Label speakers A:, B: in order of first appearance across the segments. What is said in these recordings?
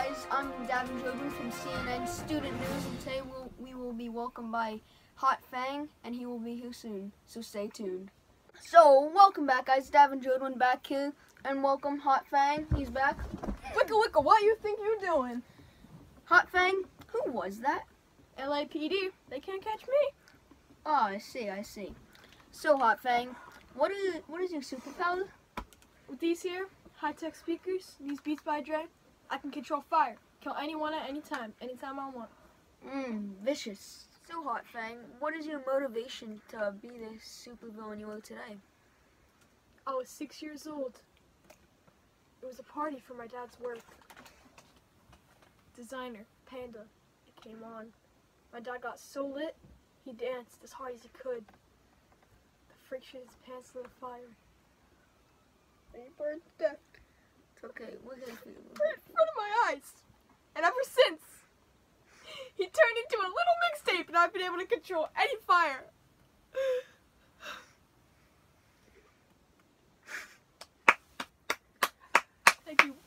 A: guys, I'm Davin Jobin from CNN Student News, and today we will be welcomed by Hot Fang, and he will be here soon, so stay tuned. So, welcome back guys, Davin Jobin back here, and welcome Hot Fang, he's back.
B: Wicca Wicca, what you think you're doing?
A: Hot Fang, who was that?
B: LAPD, they can't catch me.
A: Oh, I see. So Hot Fang, what is your superpower?
B: With these here, high-tech speakers, these Beats by Dre, I can control fire, kill anyone at any time I want.
A: Vicious. So Hot Fang, what is your motivation to be the supervillain you are today?
B: I was 6 years old. It was a party for my dad's work. Designer, Panda, it came on. My dad got so lit, he danced as hard as he could. The friction in his pants lit a fire. And he burned to death.
A: It's okay, we're here for you.
B: Right in front of my eyes. And ever since, he turned into a little mixtape and I've been able to control any fire. Thank you.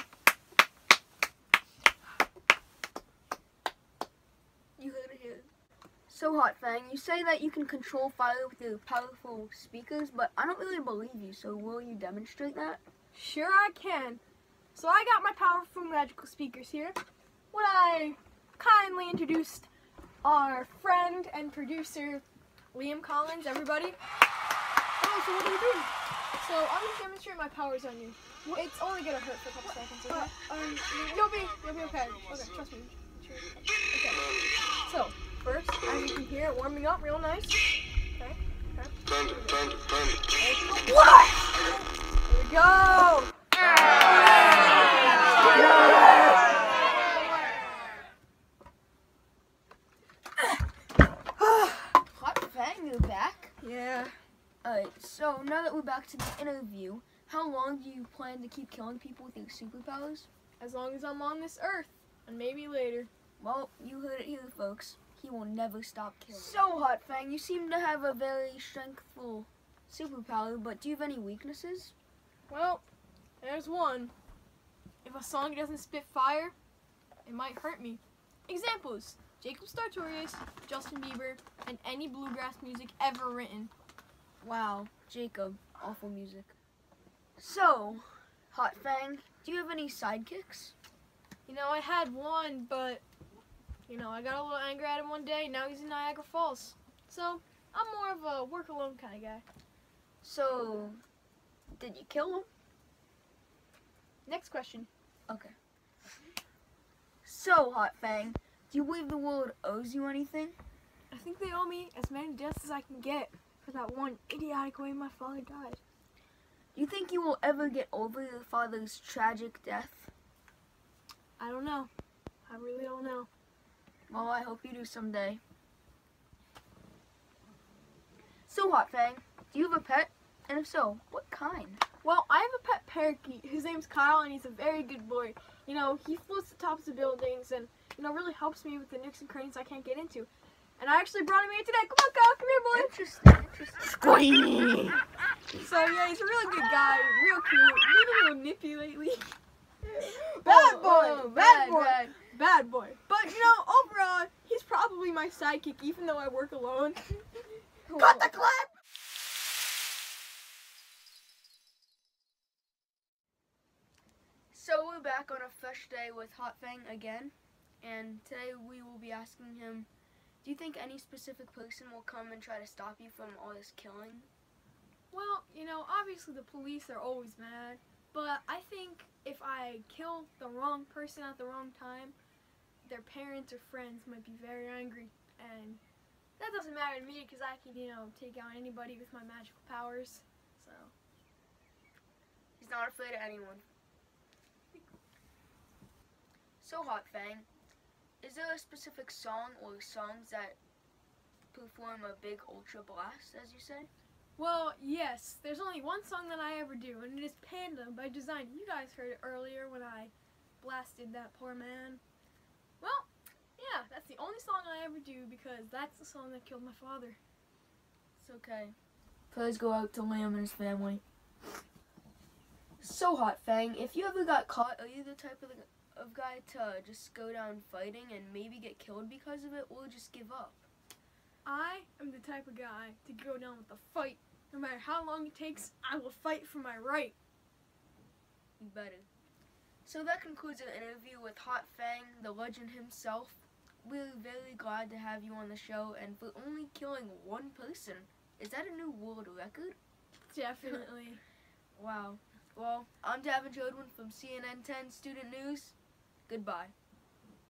A: You heard it here. So Hot Fang, you say that you can control fire with your powerful speakers, but I don't really believe you, so will you demonstrate that?
B: Sure I can. So I got my powerful magical speakers here. When I kindly introduced our friend and producer, Liam Collins, everybody. Oh, so what are you doing? So I'm going to demonstrate my powers on you. It's only going to hurt for a couple seconds, okay? You'll be okay. Okay, trust me. Okay. So, first, as you can hear it warming up real nice. Okay. What? Here we go!
A: Hot Fang, you're back?
B: Yeah.
A: Alright, so now that we're back to the interview, how long do you plan to keep killing people with your superpowers?
B: As long as I'm on this earth, and maybe later.
A: Well, you heard it here, folks. He will never stop killing. So, Hot Fang, you seem to have a very strengthful superpower, but do you have any weaknesses?
B: Well, there's one. If a song doesn't spit fire, it might hurt me. Examples: Jacob Sartorius, Justin Bieber, and any bluegrass music ever written.
A: Wow, Jacob, awful music. So, Hot Fang, do you have any sidekicks?
B: You know, I had one, but, you know, I got a little angry at him one day. Now he's in Niagara Falls. So, I'm more of a work alone kind of guy.
A: So, did you kill him?
B: Next question.
A: Okay. So, Hot Fang, do you believe the world owes you anything?
B: I think they owe me as many deaths as I can get for that one idiotic way my father died.
A: Do you think you will ever get over your father's tragic death?
B: I don't know. I really don't know.
A: Well, I hope you do someday. So, Hot Fang, do you have a pet? And if so, what kind?
B: Well, I have a pet parakeet. His name's Kyle, and he's a very good boy. You know, he floats the tops of buildings and, you know, really helps me with the nooks and crannies I can't get into. And I actually brought him here today. Come on, Kyle. Come here, boy.
A: Interesting.
B: So, yeah, he's a really good guy. Real cute. He's a little nippy lately. Bad boy. Bad boy. But, you know, overall, he's probably my sidekick, even though I work alone. Cut the clip!
A: So we're back on a fresh day with Hot Fang again, and today we will be asking him, do you think any specific person will come and try to stop you from all this killing?
B: Well, you know, obviously the police are always mad, but I think if I kill the wrong person at the wrong time, their parents or friends might be very angry, and that doesn't matter to me because I can, you know, take out anybody with my magical powers, so.
A: He's not afraid of anyone. So, Hot Fang, is there a specific song or songs that perform a big ultra blast, as you say?
B: Well, yes, there's only one song that I ever do, and it is Panda by Design. You guys heard it earlier when I blasted that poor man. Well, yeah, that's the only song I ever do because that's the song that killed my father.
A: It's okay. Prayers go out to Liam and his family. So, Hot Fang, if you ever got caught, are you the type of guy to just go down fighting and maybe get killed because of it, or just give up?
B: I am the type of guy to go down with a fight. No matter how long it takes, I will fight for my right.
A: You better. So that concludes our interview with Hot Fang, the legend himself. We're very glad to have you on the show, and for only killing one person, is that a new world record?
B: Definitely.
A: Wow. Well, I'm Davin Jodwin from CNN 10 Student News. Goodbye.